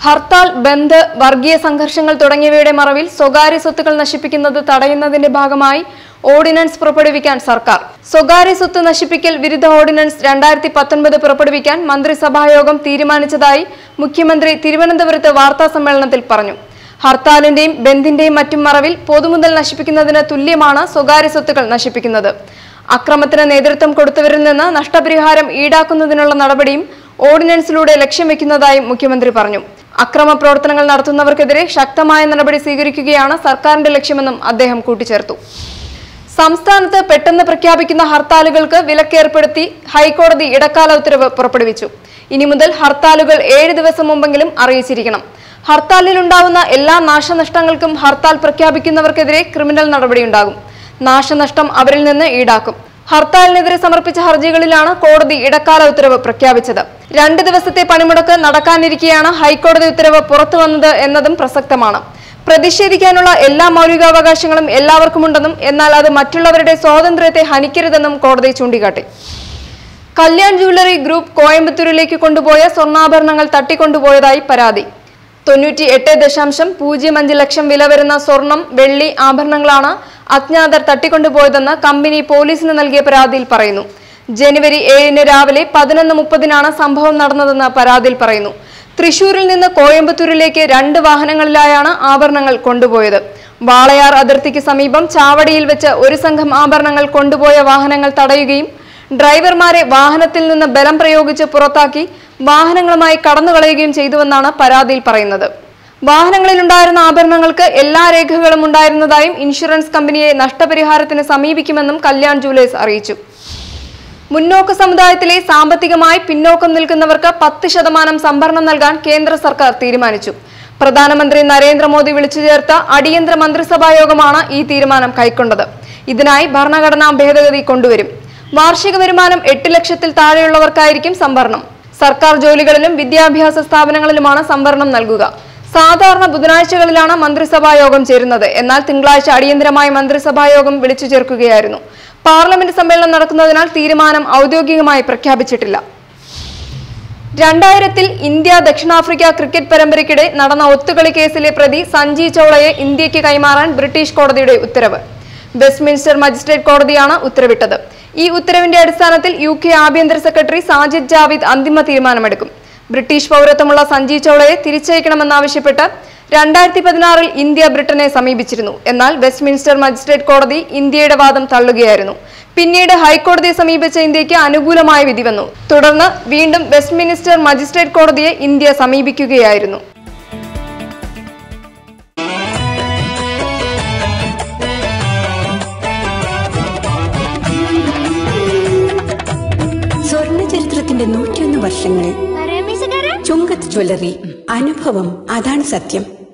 ഹർത്താൽ, ബന്ദ്, വർഗീയ സംഘർഷങ്ങൾ തുടങ്ങിയവയുടെ മറവിൽ സ്വകാര്യ സ്വത്തുക്കൾ നശിപ്പിക്കുന്നത് തടയുന്നതിന്റെ ഭാഗമായി ഓർഡിനൻസ് പുറപ്പെടുവിക്കാൻ സർക്കാർ. സ്വകാര്യ സ്വത്ത് നശിപ്പിക്കൽ വിരുദ്ധ ഓർഡിനൻസ് 2019 പുറപ്പെടുവിക്കാൻ മന്ത്രിസഭായോഗം തീരുമാനിച്ചതായി മുഖ്യമന്ത്രി തിരുവനന്തപുരത്ത് വാർത്താസമ്മേളനത്തിൽ പറഞ്ഞു. ഹർത്താലിന്റെയും ബന്ദിന്റെയും മറ്റും മറവിൽ പൊതുമുതൽ നശിപ്പിക്കുന്നതിന് തുല്യമാണ് സ്വകാര്യ സ്വത്തുക്കൾ നശിപ്പിക്കുന്നത്. അക്രമത്തിന് നേതൃത്വം കൊടുത്തവരിൽ നിന്ന് നഷ്ടപരിഹാരം ഈടാക്കുന്നതിനുള്ള നടപടിയും ഓർഡിനൻസിലൂടെ ലക്ഷ്യം വെക്കുന്നതായും മുഖ്യമന്ത്രി പറഞ്ഞു. അക്രമ പ്രവർത്തനങ്ങൾ നടത്തുന്നവർക്കെതിരെ ശക്തമായ നടപടി സ്വീകരിക്കുകയാണ് സർക്കാരിന്റെ ലക്ഷ്യമെന്നും അദ്ദേഹം കൂട്ടിച്ചേർത്തു. സംസ്ഥാനത്ത് പെട്ടെന്ന് പ്രഖ്യാപിക്കുന്ന ഹർത്താലുകൾക്ക് വിലക്കേർപ്പെടുത്തി ഹൈക്കോടതി ഇടക്കാല ഉത്തരവ് പുറപ്പെടുവിച്ചു. ഇനി മുതൽ ഹർത്താലുകൾ 7 ദിവസം മുമ്പെങ്കിലും അറിയിച്ചിരിക്കണം. ഹർത്താലിലുണ്ടാവുന്ന എല്ലാ നാശനഷ്ടങ്ങൾക്കും ഹർത്താൽ പ്രഖ്യാപിക്കുന്നവർക്കെതിരെ ക്രിമിനൽ നടപടിയുണ്ടാകും. നാശനഷ്ടം അവരിൽ നിന്ന് ഈടാക്കും. ഹർത്താലിനെതിരെ സമർപ്പിച്ച ഹർജികളിലാണ് കോടതി ഇടക്കാല ഉത്തരവ് പ്രഖ്യാപിച്ചത്. 2 ദിവസത്തെ പണിമുടക്ക് നടക്കാനിരിക്കെയാണ് ഹൈക്കോടതി ഉത്തരവ് പുറത്തു വന്നത് എന്നതും പ്രസക്തമാണ്. പ്രതിഷേധിക്കാനുള്ള എല്ലാ മൗലികാവകാശങ്ങളും എല്ലാവർക്കുമുണ്ടെന്നും എന്നാൽ അത് മറ്റുള്ളവരുടെ സ്വാതന്ത്ര്യത്തെ ഹനിക്കരുതെന്നും കോടതി ചൂണ്ടിക്കാട്ടി. കല്യാൺ ജ്വല്ലറി ഗ്രൂപ്പ് കോയമ്പത്തൂരിലേക്ക് കൊണ്ടുപോയ സ്വർണ്ണാഭരണങ്ങൾ തട്ടിക്കൊണ്ടുപോയതായി പരാതി. 98.05 ലക്ഷം വില വരുന്ന സ്വർണം, വെള്ളി ആഭരണങ്ങളാണ് അജ്ഞാതർ തട്ടിക്കൊണ്ടുപോയതെന്ന് കമ്പനി പോലീസിന് നൽകിയ പരാതിയിൽ പറയുന്നു. ജനുവരി 7 രാവിലെ 11:30 സംഭവം നടന്നതെന്ന് പരാതിയിൽ പറയുന്നു. തൃശൂരിൽ നിന്ന് കോയമ്പത്തൂരിലേക്ക് 2 വാഹനങ്ങളിലായാണ് ആഭരണങ്ങൾ കൊണ്ടുപോയത്. വാളയാർ അതിർത്തിക്ക് സമീപം ചാവടിയിൽ വെച്ച് ഒരു സംഘം ആഭരണങ്ങൾ കൊണ്ടുപോയ വാഹനങ്ങൾ തടയുകയും ഡ്രൈവർമാരെ വാഹനത്തിൽ നിന്ന് ബലം പ്രയോഗിച്ച് പുറത്താക്കി വാഹനങ്ങളുമായി കടന്നുകളയുകയും ചെയ്തുവെന്നാണ് പരാതിയിൽ പറയുന്നത്. വാഹനങ്ങളിലുണ്ടായിരുന്ന ആഭരണങ്ങൾക്ക് എല്ലാ രേഖകളും ഉണ്ടായിരുന്നതായും ഇൻഷുറൻസ് കമ്പനിയെ നഷ്ടപരിഹാരത്തിന് സമീപിക്കുമെന്നും കല്യാൺ ജ്വല്ലേഴ്സ് അറിയിച്ചു. മുന്നോക്ക സമുദായത്തിലെ സാമ്പത്തികമായി പിന്നോക്കം നിൽക്കുന്നവർക്ക് 10% സംവരണം നൽകാൻ കേന്ദ്ര സർക്കാർ തീരുമാനിച്ചു. പ്രധാനമന്ത്രി നരേന്ദ്രമോദി വിളിച്ചു ചേർത്ത അടിയന്തര മന്ത്രിസഭാ യോഗമാണ് ഈ തീരുമാനം കൈക്കൊണ്ടത്. ഇതിനായി ഭരണഘടനാ ഭേദഗതി കൊണ്ടുവരും. വാർഷിക വരുമാനം 8 ലക്ഷത്തിൽ താഴെയുള്ളവർക്കായിരിക്കും സംവരണം. സർക്കാർ ജോലികളിലും വിദ്യാഭ്യാസ സ്ഥാപനങ്ങളിലുമാണ് സംവരണം നൽകുക. സാധാരണ ബുധനാഴ്ചകളിലാണ് മന്ത്രിസഭാ യോഗം ചേരുന്നത്. എന്നാൽ തിങ്കളാഴ്ച അടിയന്തരമായി മന്ത്രിസഭാ യോഗം വിളിച്ചു ചേർക്കുകയായിരുന്നു. പാർലമെന്റ് സമ്മേളനം നടക്കുന്നതിനാൽ തീരുമാനം ഔദ്യോഗികമായി പ്രഖ്യാപിച്ചിട്ടില്ല. 2000 ഇന്ത്യ ദക്ഷിണാഫ്രിക്ക ക്രിക്കറ്റ് പരമ്പരയ്ക്കിടെ നടന്ന ഒത്തുകളി കേസിലെ പ്രതി സഞ്ജി ചൗളയെ ഇന്ത്യക്ക് കൈമാറാൻ ബ്രിട്ടീഷ് കോടതിയുടെ ഉത്തരവ്. വെസ്റ്റ്മിൻസ്റ്റർ മജിസ്ട്രേറ്റ് കോടതിയാണ് ഉത്തരവിട്ടത്. ഈ ഉത്തരവിന്റെ അടിസ്ഥാനത്തിൽ UK ആഭ്യന്തര സെക്രട്ടറി സാജിദ് ജാവിദ് അന്തിമ തീരുമാനമെടുക്കും. ബ്രിട്ടീഷ് പൗരത്വമുള്ള സഞ്ജി ചൗളയെ തിരിച്ചയക്കണമെന്നാവശ്യപ്പെട്ട് 2016 ഇന്ത്യ ബ്രിട്ടനെ സമീപിച്ചിരുന്നു. എന്നാൽ വെസ്റ്റ്മിൻസ്റ്റർ മജിസ്ട്രേറ്റ് കോടതി ഇന്ത്യയുടെ വാദം തള്ളുകയായിരുന്നു. പിന്നീട് ഹൈക്കോടതിയെ സമീപിച്ച ഇന്ത്യക്ക് അനുകൂലമായ വിധി വന്നു. തുടർന്ന് വീണ്ടും വെസ്റ്റ്മിൻസ്റ്റർ മജിസ്ട്രേറ്റ് കോടതിയെ ഇന്ത്യ സമീപിക്കുകയായിരുന്നു. സ്വർണ്ണ ചരിത്രത്തിന്റെ 101 വർഷങ്ങൾ ചുങ്കത്ത് ജ്വല്ലറി. അനുഭവം, അതാണ് സത്യം.